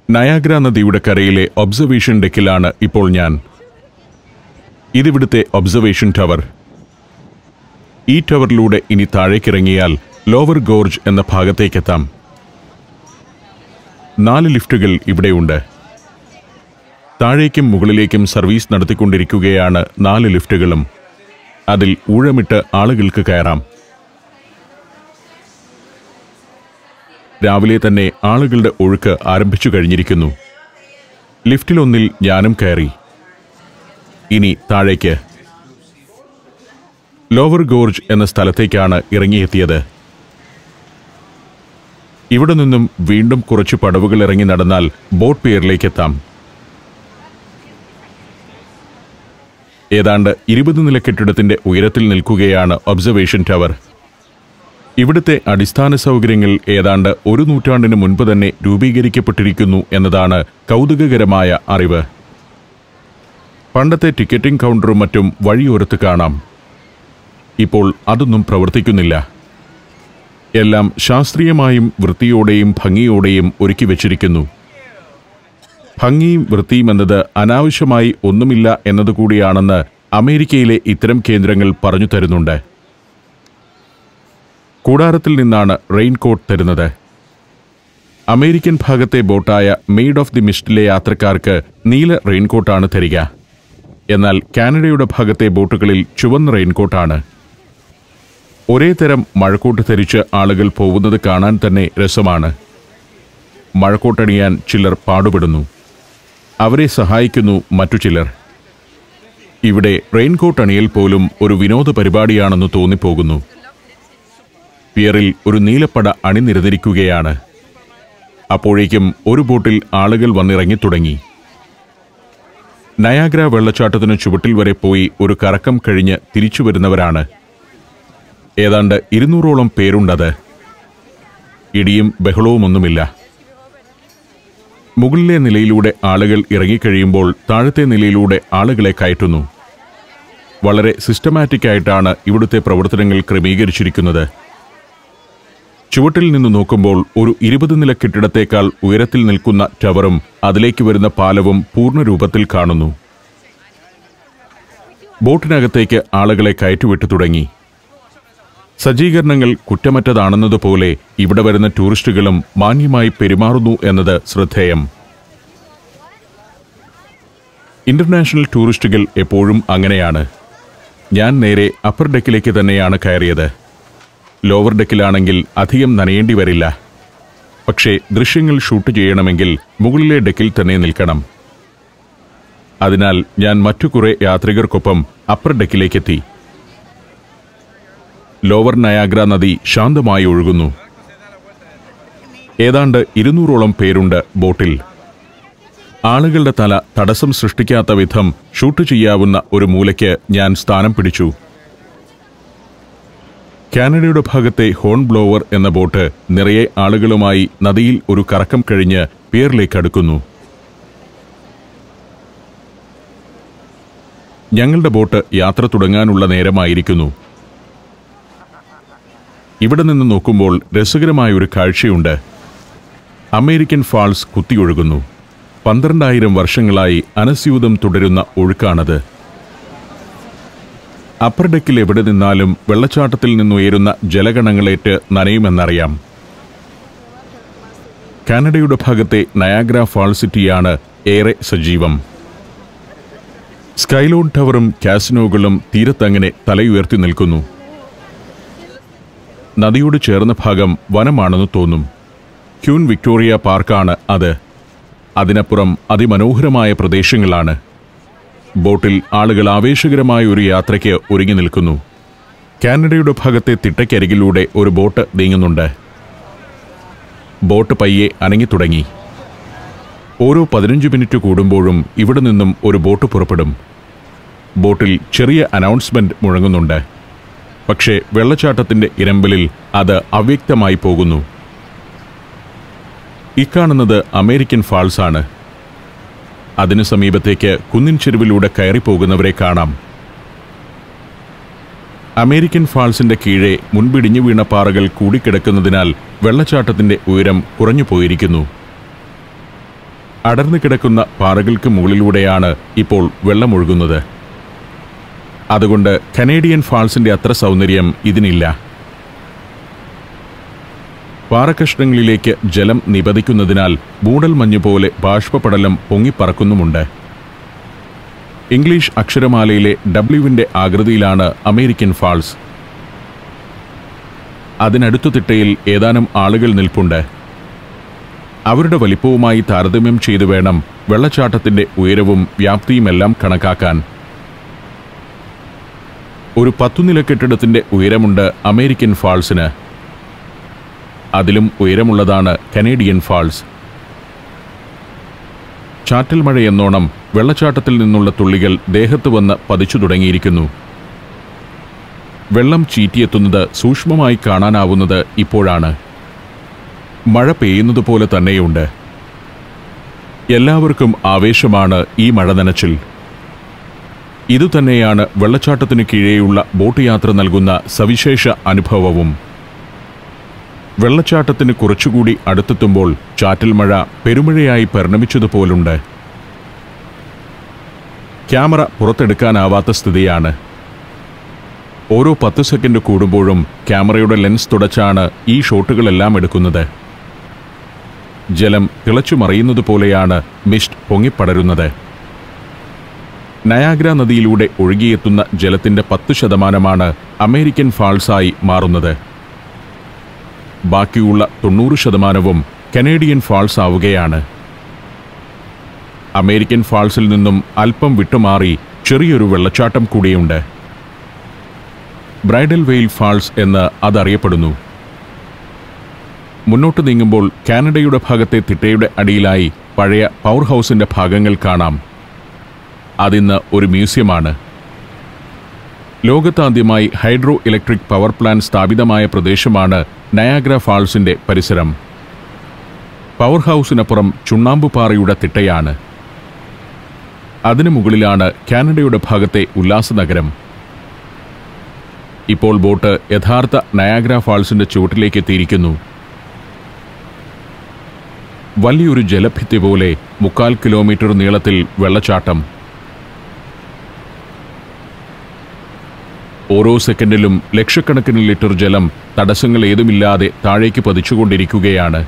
Niagara നദിയുടെ കരയിലെ observation ഡെക്കിലാണ് ഇപ്പോൾ ഞാൻ. ഇതിവിടുത്തെ ഒബ്സർവേഷൻ ടവർ. ഈ ടവറിലൂടെ ഇനി താഴേക്കിറങ്ങിയാൽ ലോവർ ഗോർജ് എന്ന ഭാഗത്തേക്കെത്താം. 4 ലിഫ്റ്റുകൾ ഇവിടെയുണ്ട്. താഴേക്കും മുകളിലേക്കും സർവീസ് നടത്തിക്കൊണ്ടിരിക്കുകയാണ് 4 ലിഫ്റ്റുകളും. അതിൽ ഊഴമിട്ട് ആളുകൾക്ക് കയറാം. രാവിലെ തന്നെ ആളുകളുടെ ഒഴുക്ക് ആരംഭിച്ചു കഴിഞ്ഞിരിക്കുന്നു. ലിഫ്റ്റിലൊന്നിൽ ഞാനും കയറി. ഇനി താഴേക്ക്. ലോവർ ഗോർജ് എന്ന സ്ഥലത്തേക്കാണ് ഇറങ്ങിയെത്തിയത്. ഇവിടെ നിന്നും വീണ്ടും കുറച്ച് പടവുകൾ ഇറങ്ങി നടന്നാൽ ബോട്ട് പിയറിലേക്കെത്താം. ഏതാണ്ട് 20 നില കെട്ടിടത്തിന്റെ ഉയരത്തിൽ നിൽക്കുകയാണ് ഒബ്സർവേഷൻ ടവർ. ഇവിടുത്തെ അടിസ്ഥാന സൗകര്യങ്ങൾ ഏതാണ്ട് 1 നൂറ്റാണ്ടിന് മുൻപ് തന്നെ രൂപീകരിക്കപ്പെട്ടിരിക്കുന്നു എന്നതാണ് കൗതുകകരമായ അറിവ്. പണ്ടത്തെ ടിക്കറ്റിംഗ് കൗണ്ടറും മറ്റും വഴിയോരത്ത് കാണാം. ഇപ്പോൾ അതൊന്നും പ്രവർത്തിക്കുന്നില്ല. എല്ലാം ശാസ്ത്രീയമായും വൃത്തിയോടെയും ഭംഗിയോടെയും ഒരുക്കി വച്ചിരിക്കുന്നു. ഭംഗിയും വൃത്തിയും എന്നത് അനാവശ്യമായി ഒന്നുമില്ല എന്നതുകൂടിയാണെന്ന് അമേരിക്കയിലെ ഇത്തരം കേന്ദ്രങ്ങൾ പറഞ്ഞു തരുന്നുണ്ട്. കൂടാരത്തിൽ നിന്നാണ് റെയിൻകോട്ട് തരുന്നത്. അമേരിക്കൻ ഭാഗത്തെ ബോട്ടായ മെയ്ഡ് ഓഫ് ദി മിസ്റ്റിലെ യാത്രക്കാർക്ക് നീല റെയിൻകോട്ടാണ് തരിക. എന്നാൽ കാനഡയുടെ ഭാഗത്തെ ബോട്ടുകളിൽ ചുവന്ന റെയിൻകോട്ടാണ്. ഒരേ തരം മഴക്കോട്ട് ധരിച്ച് ആളുകൾ പോകുന്നത് കാണാൻ തന്നെ രസമാണ്. മഴക്കോട്ടണിയാൻ ചിലർ പാടുപെടുന്നു. അവരെ സഹായിക്കുന്നു മറ്റു ചിലർ. ഇവിടെ റെയിൻകോട്ട് അണിയൽ പോലും ഒരു വിനോദ പരിപാടിയാണെന്ന് തോന്നിപ്പോകുന്നു. പിയറിൽ ഒരു നീലപ്പട അണിനിരന്നിരിക്കുകയാണ്. അപ്പോഴേക്കും ഒരു ബോട്ടിൽ ആളുകൾ വന്നിറങ്ങിത്തുടങ്ങി. നയാഗ്ര വെള്ളച്ചാട്ടത്തിന് ചുവട്ടിൽ വരെ പോയി ഒരു കറക്കം കഴിഞ്ഞ് തിരിച്ചു വരുന്നവരാണ്. ഏതാണ്ട് 200ഓളം പേരുണ്ടത്. ഇടിയും ബഹളവുമൊന്നുമില്ല. മുകളിലെ നിലയിലൂടെ ആളുകൾ ഇറങ്ങിക്കഴിയുമ്പോൾ താഴത്തെ നിലയിലൂടെ ആളുകളെ കയറ്റുന്നു. വളരെ സിസ്റ്റമാറ്റിക്കായിട്ടാണ് ഇവിടുത്തെ പ്രവർത്തനങ്ങൾ ക്രമീകരിച്ചിരിക്കുന്നത്. ചുവട്ടിൽ നിന്ന് നോക്കുമ്പോൾ ഒരു 20 നില കെട്ടിടത്തേക്കാൾ ഉയരത്തിൽ നിൽക്കുന്ന ടവറും അതിലേക്ക് വരുന്ന പാലവും പൂർണ്ണരൂപത്തിൽ കാണുന്നു. ബോട്ടിനകത്തേക്ക് ആളുകളെ കയറ്റിവിട്ടു തുടങ്ങി. സജ്ജീകരണങ്ങൾ കുറ്റമറ്റതാണെന്നതുപോലെ ഇവിടെ വരുന്ന ടൂറിസ്റ്റുകളും മാന്യമായി പെരുമാറുന്നു എന്നത് ശ്രദ്ധേയം. ഇന്റർനാഷണൽ ടൂറിസ്റ്റുകൾ എപ്പോഴും അങ്ങനെയാണ്. ഞാൻ നേരെ അപ്പർ ഡെക്കിലേക്ക് തന്നെയാണ് കയറിയത്. ലോവർ ഡെക്കിലാണെങ്കിൽ അധികം നനയേണ്ടി വരില്ല. പക്ഷേ ദൃശ്യങ്ങൾ ഷൂട്ട് ചെയ്യണമെങ്കിൽ മുകളിലെ ഡെക്കിൽ തന്നെ നിൽക്കണം. അതിനാൽ ഞാൻ മറ്റു കുറേ യാത്രികർക്കൊപ്പം അപ്പർ ഡെക്കിലേക്കെത്തി. ലോവർ നയാഗ്ര നദി ശാന്തമായി ഒഴുകുന്നു. ഏതാണ്ട് 200ഓളം പേരുണ്ട് ബോട്ടിൽ. ആളുകളുടെ തല തടസ്സം സൃഷ്ടിക്കാത്ത വിധം ഷൂട്ട് ചെയ്യാവുന്ന ഒരു മൂലയ്ക്ക് ഞാൻ സ്ഥാനം പിടിച്ചു. കാനഡയുടെ ഭാഗത്തെ ഹോൺ ബ്ലോവർ എന്ന ബോട്ട് നിറയെ ആളുകളുമായി നദിയിൽ ഒരു കറക്കം കഴിഞ്ഞ് പിയറിലേക്ക് അടുക്കുന്നു. ഞങ്ങളുടെ ബോട്ട് യാത്ര തുടങ്ങാനുള്ള നേരമായിരിക്കുന്നു. ഇവിടെ നിന്ന് നോക്കുമ്പോൾ രസകരമായൊരു കാഴ്ചയുണ്ട്. American false കുത്തിയൊഴുകുന്നു. 12,000 വർഷങ്ങളായി അനസ്യൂതം തുടരുന്ന ഒഴുക്കാണത്. അപ്പർ ഡെക്കിൽ എവിടെ നിന്നാലും വെള്ളച്ചാട്ടത്തിൽ നിന്നുയരുന്ന ജലഗണങ്ങളേറ്റ് നനയുമെന്നറിയാം. കാനഡയുടെ ഭാഗത്തെ നയാഗ്ര ഫാൾ സിറ്റിയാണ് ഏറെ സജീവം. സ്കൈലോൺ ടവറും കാസിനോകളും തീരത്തങ്ങനെ തലയുയർത്തി നിൽക്കുന്നു. നദിയോട് ചേർന്ന ഭാഗം വനമാണെന്ന് തോന്നും. ക്യൂൻ വിക്ടോറിയ പാർക്കാണ് അത്. അതിനപ്പുറം അതിമനോഹരമായ പ്രദേശങ്ങളാണ്. ബോട്ടിൽ ആളുകൾ ആവേശകരമായ ഒരു യാത്രയ്ക്ക് ഒരുങ്ങി നിൽക്കുന്നു. കാനഡയുടെ ഭാഗത്തെ തിട്ടയ്ക്കരികിലൂടെ ഒരു ബോട്ട് നീങ്ങുന്നുണ്ട്. ബോട്ട് പയ്യെ അനങ്ങിത്തുടങ്ങി. ഓരോ 15 മിനിറ്റ് കൂടുമ്പോഴും ഇവിടെ നിന്നും ഒരു ബോട്ട് പുറപ്പെടും. ബോട്ടിൽ ചെറിയ അനൗൺസ്മെന്റ് മുഴങ്ങുന്നുണ്ട്. പക്ഷേ വെള്ളച്ചാട്ടത്തിന്റെ ഇരമ്പലിൽ അത് അവ്യക്തമായി പോകുന്നു. ഇക്കാണുന്നത് അമേരിക്കൻ ഫാൾസ് ആണ്. അതിനു സമീപത്തേക്ക് കുന്നിൻ ചെരുവിലൂടെ കയറിപ്പോകുന്നവരെ കാണാം. അമേരിക്കൻ ഫാൾസിന്റെ കീഴെ മുൻപിടിഞ്ഞു വീണ പാറകൾ കൂടിക്കിടക്കുന്നതിനാൽ വെള്ളച്ചാട്ടത്തിന്റെ ഉയരം കുറഞ്ഞു പോയിരിക്കുന്നു. അടർന്നു കിടക്കുന്ന പാറകൾക്ക് മുകളിലൂടെയാണ് ഇപ്പോൾ വെള്ളമൊഴുകുന്നത്. അതുകൊണ്ട് കനേഡിയൻ ഫാൾസിന്റെ അത്ര സൗന്ദര്യം ഇതിനില്ല. പാറക്കഷ്ണങ്ങളിലേക്ക് ജലം നിപതിക്കുന്നതിനാൽ മൂടൽമഞ്ഞ് പോലെ ബാഷ്പപടലം പൊങ്ങിപ്പറക്കുന്നുമുണ്ട്. ഇംഗ്ലീഷ് അക്ഷരമാലയിലെ ഡബ്ല്യുവിന്റെ ആകൃതിയിലാണ് അമേരിക്കൻ ഫാൾസ്. അതിനടുത്ത തിട്ടയിൽ ഏതാനും ആളുകൾ നിൽപ്പുണ്ട്. അവരുടെ വലിപ്പവുമായി താരതമ്യം ചെയ്തു വേണം വെള്ളച്ചാട്ടത്തിന്റെ ഉയരവും വ്യാപ്തിയുമെല്ലാം കണക്കാക്കാൻ. ഒരു 10 നില കെട്ടിടത്തിന്റെ ഉയരമുണ്ട് അമേരിക്കൻ ഫാൾസിന്. അതിലും ഉയരമുള്ളതാണ് കനേഡിയൻ ഫാൾസ്. ചാറ്റൽ മഴയെന്നോണം വെള്ളച്ചാട്ടത്തിൽ നിന്നുള്ള തുള്ളികൾ ദേഹത്ത് വന്ന് പതിച്ചു തുടങ്ങിയിരിക്കുന്നു. വെള്ളം ചീറ്റിയെത്തുന്നത് സൂക്ഷ്മമായി കാണാനാവുന്നത് ഇപ്പോഴാണ്. മഴ പെയ്യുന്നതുപോലെ തന്നെയുണ്ട്. എല്ലാവർക്കും ആവേശമാണ് ഈ മഴ നനച്ചിൽ. ഇതുതന്നെയാണ് വെള്ളച്ചാട്ടത്തിനു കീഴെയുള്ള ബോട്ട് യാത്ര നൽകുന്ന സവിശേഷ അനുഭവവും. വെള്ളച്ചാട്ടത്തിന് കുറച്ചുകൂടി അടുത്തെത്തുമ്പോൾ ചാറ്റൽ മഴ പെരുമഴയായി പരിണമിച്ചതുപോലുണ്ട്. ക്യാമറ പുറത്തെടുക്കാനാവാത്ത സ്ഥിതിയാണ്. ഓരോ 10 സെക്കൻഡ് കൂടുമ്പോഴും ക്യാമറയുടെ ലെൻസ് തുടച്ചാണ് ഈ ഷോട്ടുകളെല്ലാം എടുക്കുന്നത്. ജലം തിളച്ചു മറിയുന്നത് പോലെയാണ് മിസ്റ്റ് പൊങ്ങിപ്പടരുന്നത്. നയാഗ്ര നദിയിലൂടെ ഒഴുകിയെത്തുന്ന ജലത്തിന്റെ 10% അമേരിക്കൻ ഫാൾസായി മാറുന്നത്. ബാക്കിയുള്ള 90% കനേഡിയൻ ഫാൾസ് ആവുകയാണ്. അമേരിക്കൻ ഫാൾസിൽ നിന്നും അല്പം വിട്ടുമാറി ചെറിയൊരു വെള്ളച്ചാട്ടം കൂടിയുണ്ട്. ബ്രൈഡൽ വെയിൽ ഫാൾസ് എന്ന് അതറിയപ്പെടുന്നു. മുന്നോട്ട് നീങ്ങുമ്പോൾ കാനഡയുടെ ഭാഗത്തെ തിട്ടയുടെ അടിയിലായി പഴയ പവർ ഹൗസിന്റെ ഭാഗങ്ങൾ കാണാം. അതിന്ന് ഒരു മ്യൂസിയമാണ്. ലോകത്താദ്യമായി ഹൈഡ്രോ ഇലക്ട്രിക് പവർ പ്ലാന്റ് സ്ഥാപിതമായ പ്രദേശമാണ് നയാഗ്ര ഫാൾസിന്റെ പരിസരം. പവർ ഹൗസിനപ്പുറം ചുണ്ണാമ്പുപാറയുടെ തിട്ടയാണ്. അതിനു മുകളിലാണ് കാനഡയുടെ ഭാഗത്തെ ഉല്ലാസനഗരം. ഇപ്പോൾ ബോട്ട് യഥാർത്ഥ നയാഗ്ര ഫാൾസിന്റെ ചുവട്ടിലേക്ക് എത്തിയിരിക്കുന്നു. വലിയൊരു ജലഭിത്തി പോലെ 3/4 കിലോമീറ്റർ നീളത്തിൽ വെള്ളച്ചാട്ടം. ഓരോ സെക്കൻഡിലും ലക്ഷക്കണക്കിന് ലിറ്റർ ജലം തടസ്സങ്ങൾ ഏതുമില്ലാതെ താഴേക്ക് പതിച്ചുകൊണ്ടിരിക്കുകയാണ്.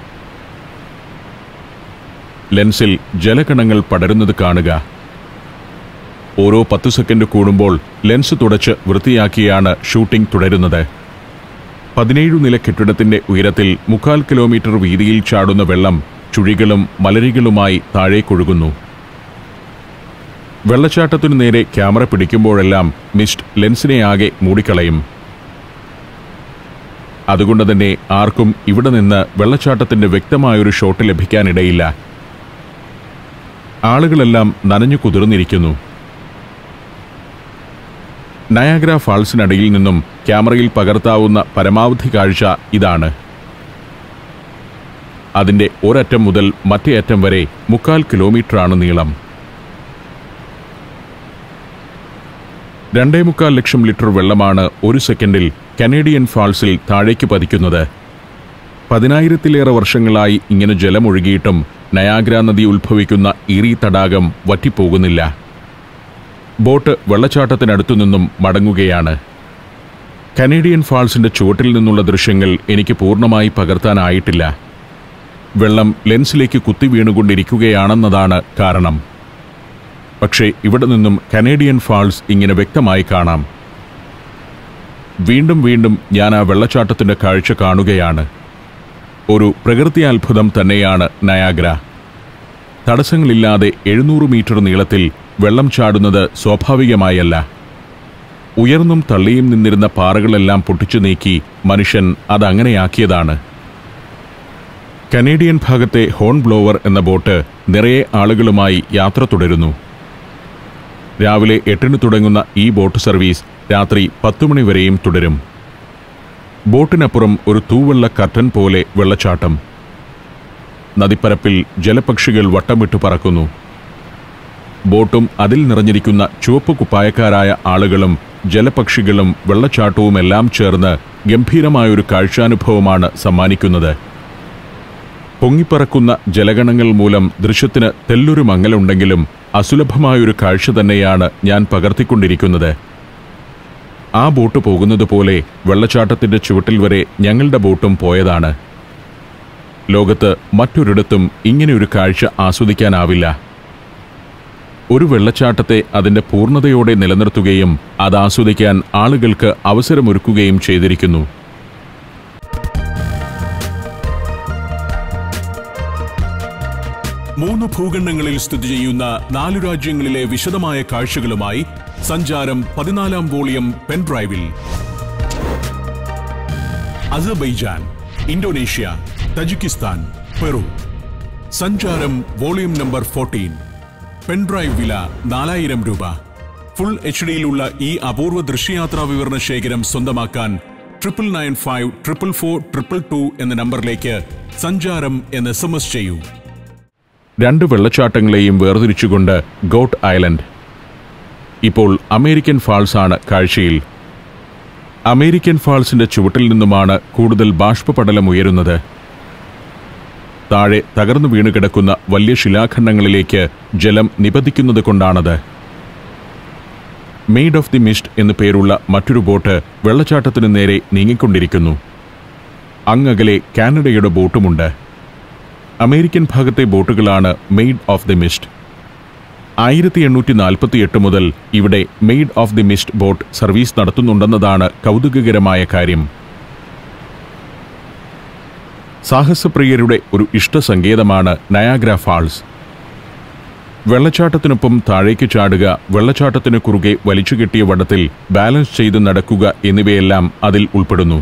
ലെൻസിൽ ജലകണങ്ങൾ പടരുന്നത് കാണുക. ഓരോ 10 സെക്കൻഡ് കൂടുമ്പോൾ ലെൻസ് തുടച്ച് വൃത്തിയാക്കിയാണ് ഷൂട്ടിംഗ് തുടരുന്നത്. 17 നില കെട്ടിടത്തിന്റെ ഉയരത്തിൽ 3/4 കിലോമീറ്റർ വീതിയിൽ ചാടുന്ന വെള്ളം ചുഴികളും മലരികളുമായി താഴേക്കൊഴുകുന്നു. വെള്ളച്ചാട്ടത്തിനു നേരെ ക്യാമറ പിടിക്കുമ്പോഴെല്ലാം മിസ്റ്റ് ലെൻസിനെ ആകെ മൂടിക്കളയും. അതുകൊണ്ട് തന്നെ ആർക്കും ഇവിടെ നിന്ന് വെള്ളച്ചാട്ടത്തിന്റെ വ്യക്തമായൊരു ഷോട്ട് ലഭിക്കാനിടയില്ല. ആളുകളെല്ലാം നനഞ്ഞു കുതിർന്നിരിക്കുന്നു. നയാഗ്ര ഫാൾസിനടിയിൽ നിന്നും ക്യാമറയിൽ പകർത്താവുന്ന പരമാവധി കാഴ്ച ഇതാണ്. അതിന്റെ ഒരറ്റം മുതൽ മറ്റേ അറ്റം വരെ 3/4 കിലോമീറ്ററാണ് നീളം. 2.25 ലക്ഷം ലിറ്റർ വെള്ളമാണ് ഒരു സെക്കൻഡിൽ കനേഡിയൻ ഫാൾസിൽ താഴേക്ക് പതിക്കുന്നത്. 10,000-ലേറെ വർഷങ്ങളായി ഇങ്ങനെ ജലമൊഴുകിയിട്ടും നയാഗ്ര നദി ഉത്ഭവിക്കുന്ന ഈറി തടാകം വറ്റിപ്പോകുന്നില്ല. ബോട്ട് വെള്ളച്ചാട്ടത്തിനടുത്തു നിന്നും മടങ്ങുകയാണ്. കനേഡിയൻ ഫാൾസിന്റെ ചുവട്ടിൽ നിന്നുള്ള ദൃശ്യങ്ങൾ എനിക്ക് പൂർണ്ണമായി പകർത്താനായിട്ടില്ല. വെള്ളം ലെൻസിലേക്ക് കുത്തി വീണുകൊണ്ടിരിക്കുകയാണെന്നതാണ് കാരണം. പക്ഷേ ഇവിടെ നിന്നും കനേഡിയൻ ഫാൾസ് ഇങ്ങനെ വ്യക്തമായി കാണാം. വീണ്ടും വീണ്ടും ഞാൻ ആ വെള്ളച്ചാട്ടത്തിന്റെ കാഴ്ച കാണുകയാണ്. ഒരു പ്രകൃത്യാത്ഭുതം തന്നെയാണ് നയാഗ്ര. തടസ്സങ്ങളില്ലാതെ 700 മീറ്റർ നീളത്തിൽ വെള്ളം ചാടുന്നത് സ്വാഭാവികമായല്ല. ഉയർന്നും തള്ളിയും നിന്നിരുന്ന പാറകളെല്ലാം പൊട്ടിച്ചു നീക്കി മനുഷ്യൻ അതങ്ങനെയാക്കിയതാണ്. കനേഡിയൻ ഭാഗത്തെ ഹോൺ ബ്ലോവർ എന്ന ബോട്ട് നിറയെ ആളുകളുമായി യാത്ര തുടരുന്നു. രാവിലെ 8-ന് തുടങ്ങുന്ന ഈ ബോട്ട് സർവീസ് രാത്രി 10 മണി വരെയും തുടരും. ബോട്ടിനപ്പുറം ഒരു തൂവെള്ള കർട്ടൻ പോലെ വെള്ളച്ചാട്ടം. നദിപ്പരപ്പിൽ ജലപക്ഷികൾ വട്ടമിട്ട് പറക്കുന്നു. ബോട്ടും അതിൽ നിറഞ്ഞിരിക്കുന്ന ചുവപ്പ് കുപ്പായക്കാരായ ആളുകളും ജലപക്ഷികളും വെള്ളച്ചാട്ടവുമെല്ലാം ചേർന്ന് ഗംഭീരമായൊരു കാഴ്ചാനുഭവമാണ് സമ്മാനിക്കുന്നത്. പൊങ്ങിപ്പറക്കുന്ന ജലഗണങ്ങൾ മൂലം ദൃശ്യത്തിന് തെല്ലൊരു മങ്ങലുണ്ടെങ്കിലും അസുലഭമായൊരു കാഴ്ച തന്നെയാണ് ഞാൻ പകർത്തിക്കൊണ്ടിരിക്കുന്നത്. ആ ബോട്ട് പോകുന്നതുപോലെ വെള്ളച്ചാട്ടത്തിന്റെ ചുവട്ടിൽ വരെ ഞങ്ങളുടെ ബോട്ടും പോയതാണ്. ലോകത്ത് മറ്റൊരിടത്തും ഇങ്ങനെയൊരു കാഴ്ച ആസ്വദിക്കാനാവില്ല. ഒരു വെള്ളച്ചാട്ടത്തെ അതിന്റെ പൂർണ്ണതയോടെ നിലനിർത്തുകയും അത് ആസ്വദിക്കാൻ ആളുകൾക്ക് അവസരമൊരുക്കുകയും ചെയ്തിരിക്കുന്നു. മൂന്ന് ഭൂഖണ്ഡങ്ങളിൽ സ്ഥിതി ചെയ്യുന്ന 4 രാജ്യങ്ങളിലെ വിശദമായ കാഴ്ചകളുമായി സഞ്ചാരം 14-ാം വോളിയം പെൻഡ്രൈവിൽ അസർബൈജാൻ, ഇന്തോനേഷ്യ, തജിക്കിസ്ഥാൻ, പെറു. സഞ്ചാരം വോളിയം നമ്പർ 14. പെൻഡ്രൈവ് വില 4000 രൂപ. ഫുൾ HD-യിലുള്ള ഈ അപൂർവ ദൃശ്യയാത്രാ വിവരണ ശേഖരം സ്വന്തമാക്കാൻ 99544422 എന്ന നമ്പറിലേക്ക് സഞ്ചാരം എന്ന് SMS ചെയ്യൂ. 2 വെള്ളച്ചാട്ടങ്ങളെയും വേർതിരിച്ചുകൊണ്ട് ഗോട്ട് ഐലൻഡ്. ഇപ്പോൾ അമേരിക്കൻ ഫാൾസ് ആണ് കാഴ്ചയിൽ. അമേരിക്കൻ ഫാൾസിന്റെ ചുവട്ടിൽ നിന്നുമാണ് കൂടുതൽ ബാഷ്പപടലം ഉയരുന്നത്. താഴെ തകർന്നു വീണുകിടക്കുന്ന വലിയ ശിലാഖണ്ഡങ്ങളിലേക്ക് ജലം നിപതിക്കുന്നത് കൊണ്ടാണത്. മെയ്ഡ് ഓഫ് ദി മിസ്റ്റ് എന്നു പേരുള്ള മറ്റൊരു ബോട്ട് വെള്ളച്ചാട്ടത്തിനു നേരെ നീങ്ങിക്കൊണ്ടിരിക്കുന്നു. അങ്ങകലെ കാനഡയുടെ ബോട്ടുമുണ്ട്. അമേരിക്കൻ ഭാഗത്തെ ബോട്ടുകളാണ് മെയ്ഡ് ഓഫ് ദി മിസ്റ്റ്. 1848 മുതൽ ഇവിടെ Maid of the Mist boat service നടത്തുന്നുണ്ടെന്നതാണ് കൗതുകകരമായ കാര്യം. സാഹസപ്രിയരുടെ ഒരു ഇഷ്ടസങ്കേതമാണ് നയാഗ്ര ഫാൾസ്. വെള്ളച്ചാട്ടത്തിനൊപ്പം താഴേക്ക് ചാടുക, വെള്ളച്ചാട്ടത്തിന് കുറുകെ വലിച്ചുകെട്ടിയ വടത്തിൽ ബാലൻസ് ചെയ്ത് നടക്കുക എന്നിവയെല്ലാം അതിൽ ഉൾപ്പെടുന്നു.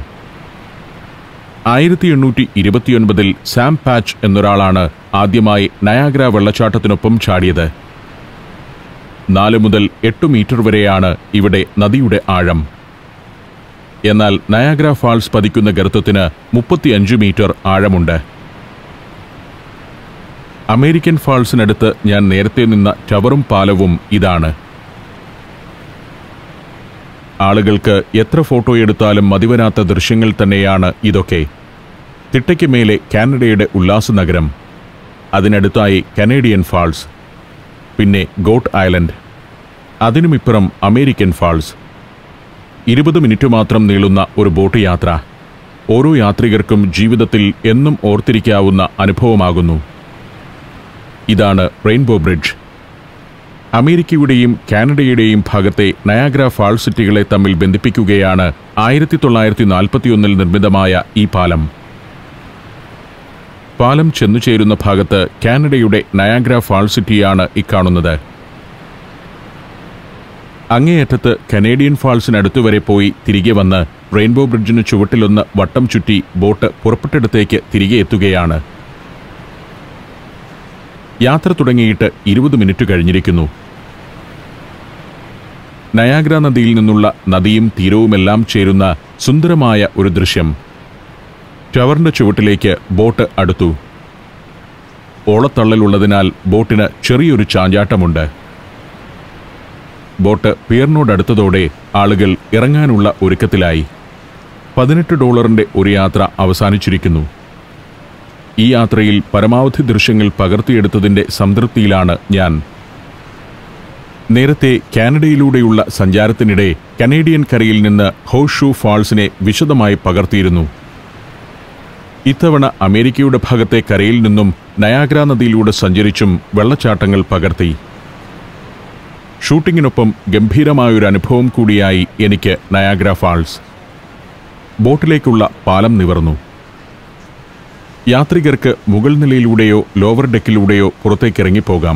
1829 സാം പാച്ച് എന്നൊരാളാണ് ആദ്യമായി നയാഗ്ര വെള്ളച്ചാട്ടത്തിനൊപ്പം ചാടിയത്. 4 മുതൽ 8 മീറ്റർ വരെയാണ് ഇവിടെ നദിയുടെ ആഴം. എന്നാൽ നയാഗ്ര ഫാൾസ് പതിക്കുന്ന ഗർത്തത്തിന് 35 മീറ്റർ ആഴമുണ്ട്. അമേരിക്കൻ ഫാൾസിനടുത്ത് ഞാൻ നേരത്തെ നിന്ന ടവറും പാലവും ഇതാണ്. ആളുകൾക്ക് എത്ര ഫോട്ടോ എടുത്താലും മതിവരാത്ത ദൃശ്യങ്ങൾ തന്നെയാണ് ഇതൊക്കെ. തിട്ടയ്ക്ക് മേലെ കാനഡയുടെ ഉല്ലാസനഗരം, അതിനടുത്തായി കനേഡിയൻ ഫാൾസ്, പിന്നെ ഗോട്ട് ഐലൻഡ്, അതിനുമിപ്പുറം അമേരിക്കൻ ഫാൾസ്. 20 മിനിറ്റ് മാത്രം നീളുന്ന ഒരു ബോട്ട് യാത്ര ഓരോ യാത്രികർക്കും ജീവിതത്തിൽ എന്നും ഓർത്തിരിക്കാവുന്ന അനുഭവമാകുന്നു. ഇതാണ് റെയിൻബോ ബ്രിഡ്ജ്. അമേരിക്കയുടെയും കാനഡയുടെയും ഭാഗത്തെ നയാഗ്ര ഫാൾസ് സിറ്റികളെ തമ്മിൽ ബന്ധിപ്പിക്കുകയാണ് 1941 നിർമ്മിതമായ ഈ പാലം. പാലം ചെന്നുചേരുന്ന ഭാഗത്ത് കാനഡയുടെ നയാഗ്ര ഫാൾസ് സിറ്റിയാണ് ഇക്കാണുന്നത്. അങ്ങേയറ്റത്ത് കനേഡിയൻ ഫാൾസിനടുത്തുവരെ പോയി തിരികെ വന്ന് റെയിൻബോ ബ്രിഡ്ജിന് ചുവട്ടിലൊന്ന് വട്ടം ചുറ്റി ബോട്ട് പുറപ്പെട്ടിടത്തേക്ക് തിരികെ എത്തുകയാണ്. യാത്ര തുടങ്ങിയിട്ട് 20 മിനിറ്റ് കഴിഞ്ഞിരിക്കുന്നു. നയാഗ്ര നദിയിൽ നിന്നുള്ള നദിയും തീരവുമെല്ലാം ചേരുന്ന സുന്ദരമായ ഒരു ദൃശ്യം. ടവറിന്റെ ചുവട്ടിലേക്ക് ബോട്ട് അടുത്തു. ഓളത്തള്ളലുള്ളതിനാൽ ബോട്ടിന് ചെറിയൊരു ചാഞ്ചാട്ടമുണ്ട്. ബോട്ട് പിയറിനോടടുത്തതോടെ ആളുകൾ ഇറങ്ങാനുള്ള ഒരുക്കത്തിലായി. $18 ഒരു യാത്ര അവസാനിച്ചിരിക്കുന്നു. ഈ യാത്രയിൽ പരമാവധി ദൃശ്യങ്ങൾ പകർത്തിയെടുത്തതിന്റെ സംതൃപ്തിയിലാണ് ഞാൻ. നേരത്തെ കാനഡയിലൂടെയുള്ള സഞ്ചാരത്തിനിടെ കനേഡിയൻ കരയിൽ നിന്ന് ഹോഴ്സ് ഷൂ ഫാൾസിനെ വിശദമായി പകർത്തിയിരുന്നു. ഇത്തവണ അമേരിക്കയുടെ ഭാഗത്തെ കരയിൽ നിന്നും നയാഗ്ര നദിയിലൂടെ സഞ്ചരിച്ചും വെള്ളച്ചാട്ടങ്ങൾ പകർത്തി. ഷൂട്ടിങ്ങിനൊപ്പം ഗംഭീരമായൊരു അനുഭവം കൂടിയായി എനിക്ക് നയാഗ്ര ഫാൾസ്. ബോട്ടിലേക്കുള്ള പാലം നിവർന്നു. യാത്രികർക്ക് മുകൾ നിലയിലൂടെയോ ലോവർ ഡെക്കിലൂടെയോ പുറത്തേക്കിറങ്ങിപ്പോകാം.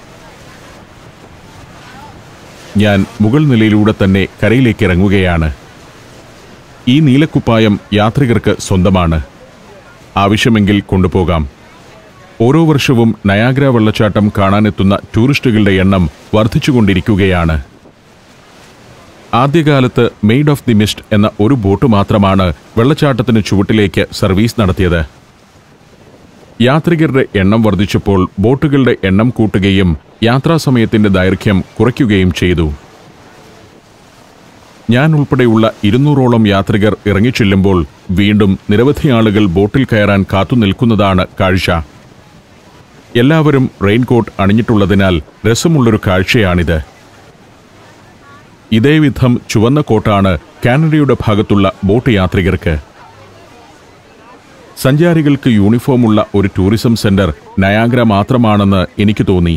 ഞാൻ മുകൾ നിലയിലൂടെ തന്നെ കരയിലേക്ക് ഇറങ്ങുകയാണ്. ഈ നീലക്കുപ്പായം യാത്രികർക്ക് സ്വന്തമാണ്. ആവശ്യമെങ്കിൽ കൊണ്ടുപോകാം. ഓരോ വർഷവും നയാഗ്ര വെള്ളച്ചാട്ടം കാണാനെത്തുന്ന ടൂറിസ്റ്റുകളുടെ എണ്ണം വർദ്ധിച്ചുകൊണ്ടിരിക്കുകയാണ്. ആദ്യകാലത്ത് മെയ്ഡ് ഓഫ് ദി മിസ്റ്റ് എന്ന ഒരു ബോട്ട് മാത്രമാണ് വെള്ളച്ചാട്ടത്തിന് ചുവട്ടിലേക്ക് സർവീസ് നടത്തിയത്. യാത്രികരുടെ എണ്ണം വർദ്ധിച്ചപ്പോൾ ബോട്ടുകളുടെ എണ്ണം കൂട്ടുകയും യാത്രാസമയത്തിന്റെ ദൈർഘ്യം കുറയ്ക്കുകയും ചെയ്തു. ഞാൻ ഉൾപ്പെടെയുള്ള 200ഓളം യാത്രികർ ഇറങ്ങിച്ചെല്ലുമ്പോൾ വീണ്ടും നിരവധി ആളുകൾ ബോട്ടിൽ കയറാൻ കാത്തുനിൽക്കുന്നതാണ് കാഴ്ച. എല്ലാവരും റെയിൻകോട്ട് അണിഞ്ഞിട്ടുള്ളതിനാൽ രസമുള്ളൊരു കാഴ്ചയാണിത്. ഇതേവിധം ചുവന്ന കോട്ടാണ് കാനഡയുടെ ഭാഗത്തുള്ള ബോട്ട് യാത്രികർക്ക്. സഞ്ചാരികൾക്ക് യൂണിഫോമുള്ള ഒരു ടൂറിസം സെന്റർ നയാഗ്ര മാത്രമാണെന്ന് എനിക്ക് തോന്നി.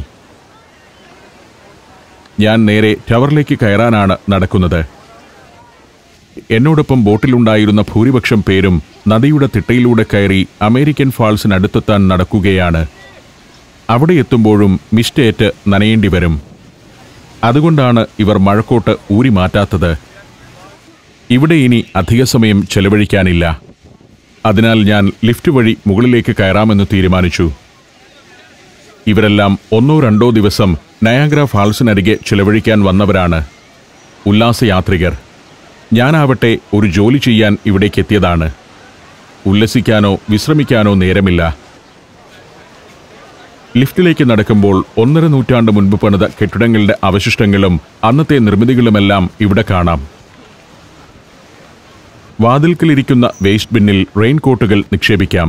ഞാൻ നേരെ ടവറിലേക്ക് കയറാനാണ് നടക്കുന്നത്. എന്നോടൊപ്പം ബോട്ടിലുണ്ടായിരുന്ന ഭൂരിപക്ഷം പേരും നദിയുടെ തിട്ടയിലൂടെ കയറി അമേരിക്കൻ ഫാൾസിനടുത്തെത്താൻ നടക്കുകയാണ്. അവിടെ എത്തുമ്പോഴും മിസ്റ്റേറ്റ് നനയേണ്ടി വരും. അതുകൊണ്ടാണ് ഇവർ മഴക്കോട്ട് ഊരി മാറ്റാത്തത്. ഇവിടെ ഇനി അധിക സമയം ചെലവഴിക്കാനില്ല. അതിനാൽ ഞാൻ ലിഫ്റ്റ് വഴി മുകളിലേക്ക് കയറാമെന്ന് തീരുമാനിച്ചു. ഇവരെല്ലാം 1-2 ദിവസം നയാഗ്ര ഫാൾസിനരികെ ചെലവഴിക്കാൻ വന്നവരാണ്, ഉല്ലാസയാത്രികർ. ഞാനാവട്ടെ ഒരു ജോലി ചെയ്യാൻ ഇവിടേക്കെത്തിയതാണ്. ഉല്ലസിക്കാനോ വിശ്രമിക്കാനോ നേരമില്ല. ലിഫ്റ്റിലേക്ക് നടക്കുമ്പോൾ 1.5 നൂറ്റാണ്ട് മുൻപ് പണിത കെട്ടിടങ്ങളുടെ അവശിഷ്ടങ്ങളും അന്നത്തെ നിർമ്മിതികളുമെല്ലാം ഇവിടെ കാണാം. വാതിൽക്കലിരിക്കുന്ന വേസ്റ്റ് ബിന്നിൽ റെയിൻകോട്ടുകൾ നിക്ഷേപിക്കാം.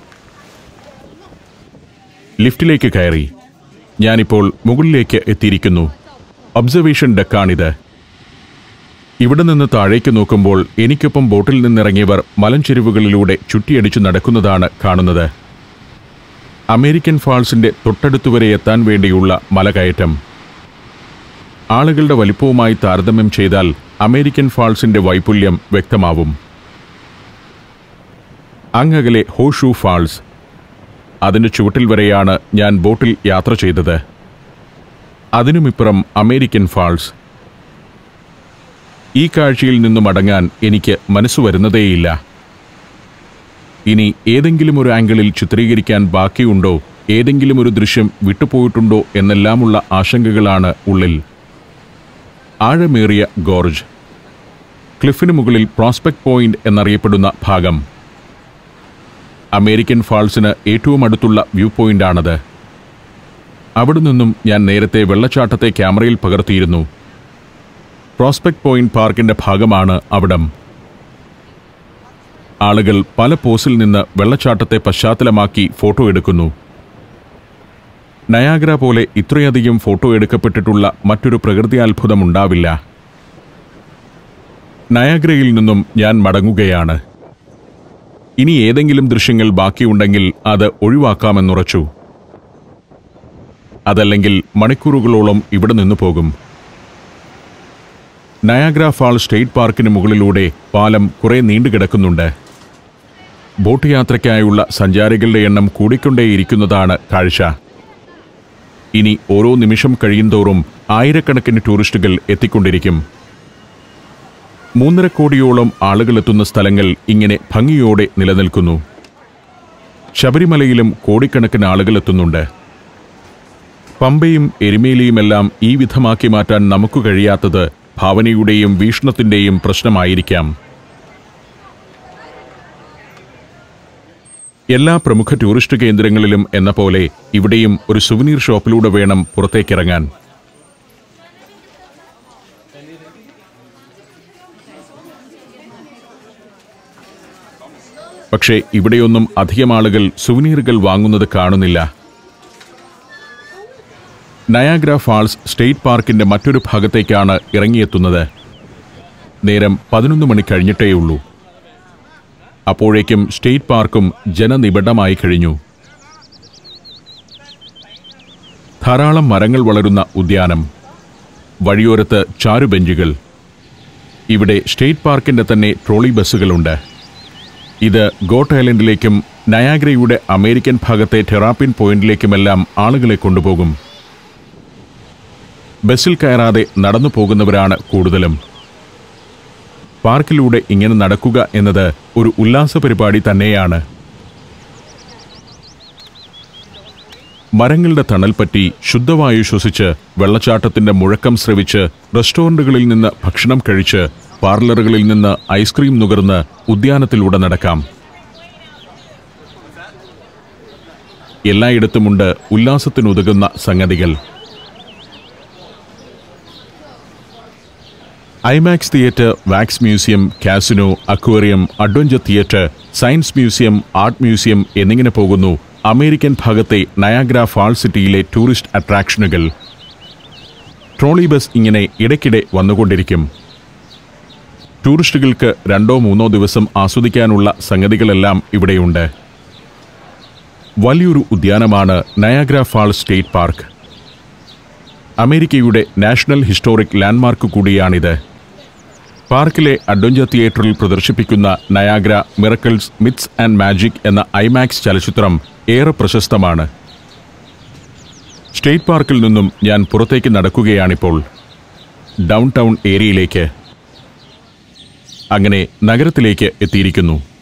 ലിഫ്റ്റിലേക്ക് കയറി. ഞാനിപ്പോൾ മുകളിലേക്ക് എത്തിയിരിക്കുന്നു. ഒബ്സർവേഷൻ ഡെക്കാണിത്. ഇവിടെ നിന്ന് താഴേക്ക് നോക്കുമ്പോൾ എനിക്കൊപ്പം ബോട്ടിൽ നിന്നിറങ്ങിയവർ മലഞ്ചെരിവുകളിലൂടെ ചുറ്റിയടിച്ചു നടക്കുന്നതാണ് കാണുന്നത്. അമേരിക്കൻ ഫാൾസിന്റെ തൊട്ടടുത്തുവരെ എത്താൻ വേണ്ടിയുള്ള മലകയറ്റം. ആളുകളുടെ വലിപ്പവുമായി താരതമ്യം ചെയ്താൽ അമേരിക്കൻ ഫാൾസിന്റെ വൈപുല്യം വ്യക്തമാവും. അങ്ങകലെ ഹോഷൂ ഫാൾസ്. അതിന് ചുവട്ടിൽ വരെയാണ് ഞാൻ ബോട്ടിൽ യാത്ര ചെയ്തത്. അതിനുമിപ്പുറം അമേരിക്കൻ ഫാൾസ്. ഈ കാഴ്ചയിൽ നിന്നും മടങ്ങാൻ എനിക്ക് മനസ്സു വരുന്നതേയില്ല. ഇനി ഏതെങ്കിലും ഒരു ആംഗിളിൽ ചിത്രീകരിക്കാൻ ബാക്കിയുണ്ടോ, ഏതെങ്കിലും ഒരു ദൃശ്യം വിട്ടുപോയിട്ടുണ്ടോ എന്നെല്ലാമുള്ള ആശങ്കകളാണ് ഉള്ളിൽ. ആഴമേറിയ ഗോർജ്. ക്ലിഫിന് മുകളിൽ പ്രോസ്പെക്ട് പോയിന്റ് എന്നറിയപ്പെടുന്ന ഭാഗം. അമേരിക്കൻ ഫാൾസിന് ഏറ്റവും അടുത്തുള്ള വ്യൂ പോയിന്റാണത്. അവിടെ നിന്നും ഞാൻ നേരത്തെ വെള്ളച്ചാട്ടത്തെ ക്യാമറയിൽ പകർത്തിയിരുന്നു. പ്രോസ്പെക്ട് പോയിന്റ് പാർക്കിന്റെ ഭാഗമാണ് അവിടം. ആളുകൾ പല പോസിൽ നിന്ന് വെള്ളച്ചാട്ടത്തെ പശ്ചാത്തലമാക്കി ഫോട്ടോ എടുക്കുന്നു. നയാഗ്ര പോലെ ഇത്രയധികം ഫോട്ടോ എടുക്കപ്പെട്ടിട്ടുള്ള മറ്റൊരു പ്രകൃതി അത്ഭുതമുണ്ടാവില്ല. നയാഗ്രയിൽ നിന്നും ഞാൻ മടങ്ങുകയാണ്. ഇനി ഏതെങ്കിലും ദൃശ്യങ്ങൾ ബാക്കിയുണ്ടെങ്കിൽ അത് ഒഴിവാക്കാമെന്നുറച്ചു. അതല്ലെങ്കിൽ മണിക്കൂറുകളോളം ഇവിടെ നിന്നു പോകും. നയാഗ്ര ഫാൾ സ്റ്റേറ്റ് പാർക്കിന് മുകളിലൂടെ പാലം കുറെ നീണ്ടുകിടക്കുന്നുണ്ട്. ബോട്ട് യാത്രയ്ക്കായുള്ള സഞ്ചാരികളുടെ എണ്ണം കൂടിക്കൊണ്ടേയിരിക്കുന്നതാണ് കാഴ്ച. ഇനി ഓരോ നിമിഷം കഴിയുന്തോറും ആയിരക്കണക്കിന് ടൂറിസ്റ്റുകൾ എത്തിക്കൊണ്ടിരിക്കും. 3.5 കോടിയോളം ആളുകളെത്തുന്ന സ്ഥലങ്ങൾ ഇങ്ങനെ ഭംഗിയോടെ നിലനിൽക്കുന്നു. ശബരിമലയിലും കോടിക്കണക്കിന് ആളുകളെത്തുന്നുണ്ട്. പമ്പയും എരുമേലിയുമെല്ലാം ഈ വിധമാക്കി മാറ്റാൻ നമുക്ക് കഴിയാത്തത് ഭാവനയുടെയും വീക്ഷണത്തിന്റെയും പ്രശ്നമായിരിക്കാം. എല്ലാ പ്രമുഖ ടൂറിസ്റ്റ് കേന്ദ്രങ്ങളിലും എന്ന പോലെ ഇവിടെയും ഒരു സുവനീർ ഷോപ്പിലൂടെ വേണം പുറത്തേക്കിറങ്ങാൻ. പക്ഷേ ഇവിടെയൊന്നും അധികം ആളുകൾ സുവനീറുകൾ വാങ്ങുന്നത് കാണുന്നില്ല. നയാഗ്ര ഫാൾസ് സ്റ്റേറ്റ് പാർക്കിന്റെ മറ്റൊരു ഭാഗത്തേക്കാണ് ഇറങ്ങിയെത്തുന്നത്. നേരം 11 മണി കഴിഞ്ഞിട്ടേയുള്ളൂ. അപ്പോഴേക്കും സ്റ്റേറ്റ് പാർക്കും ജനനിബിഡമായി കഴിഞ്ഞു. ധാരാളം മരങ്ങൾ വളരുന്ന ഉദ്യാനം. വഴിയോരത്ത് ചാരുബെഞ്ചുകൾ. ഇവിടെ സ്റ്റേറ്റ് പാർക്കിന്റെ തന്നെ ട്രോളി ബസ്സുകളുണ്ട്. ഇത് ഗോട്ട് ഐലൻഡിലേക്കും നയാഗ്രയുടെ അമേരിക്കൻ ഭാഗത്തെ ടെറാപ്പിൻ പോയിന്റിലേക്കുമെല്ലാം ആളുകളെ കൊണ്ടുപോകും. ബസ്സിൽ കയറാതെ നടന്നു പോകുന്നവരാണ് കൂടുതലും. പാർക്കിലൂടെ ഇങ്ങനെ നടക്കുക എന്നത് ഒരു ഉല്ലാസ പരിപാടി തന്നെയാണ്. മരങ്ങളുടെ തണൽ പറ്റി ശുദ്ധവായു ശ്വസിച്ച് വെള്ളച്ചാട്ടത്തിന്റെ മുഴക്കം ശ്രവിച്ച് റെസ്റ്റോറന്റുകളിൽ നിന്ന് ഭക്ഷണം കഴിച്ച് പാർലറുകളിൽ നിന്ന് ഐസ്ക്രീം നുകർന്ന് ഉദ്യാനത്തിലൂടെ നടക്കാം. എല്ലായിടത്തുമുണ്ട് ഉല്ലാസത്തിനുതകുന്ന സംഗതികൾ. IMAX theatre, wax museum, casino, aquarium, adventure theatre, science museum, art museum എന്നിങ്ങനെ പോകുന്നു അമേരിക്കൻ ഭാഗത്തെ നയാഗ്ര ഫാൾ സിറ്റിയിലെ ടൂറിസ്റ്റ് അട്രാക്ഷനുകൾ. ട്രോളി ബസ് ഇങ്ങനെ ഇടയ്ക്കിടെ വന്നുകൊണ്ടിരിക്കും. ടൂറിസ്റ്റുകൾക്ക് 2-3 ദിവസം ആസ്വദിക്കാനുള്ള സംഗതികളെല്ലാം ഇവിടെയുണ്ട്. വലിയൊരു ഉദ്യാനമാണ് നയാഗ്ര ഫാൾ സ്റ്റേറ്റ് പാർക്ക്. അമേരിക്കയുടെ നാഷണൽ ഹിസ്റ്റോറിക് ലാൻഡ്മാർക്ക് കൂടിയാണിത്. പാർക്കിലെ അഡ്വഞ്ചർ തിയേറ്ററിൽ പ്രദർശിപ്പിക്കുന്ന Niagara Miracles, Myths and Magic എന്ന ഐമാക്സ് ചലച്ചിത്രം ഏറെ പ്രശസ്തമാണ്. സ്റ്റേറ്റ് പാർക്കിൽ നിന്നും ഞാൻ പുറത്തേക്ക് നടക്കുകയാണിപ്പോൾ, ഡൗൺ ടൗൺ ഏരിയയിലേക്ക്. അങ്ങനെ നഗരത്തിലേക്ക് എത്തിയിരിക്കുന്നു.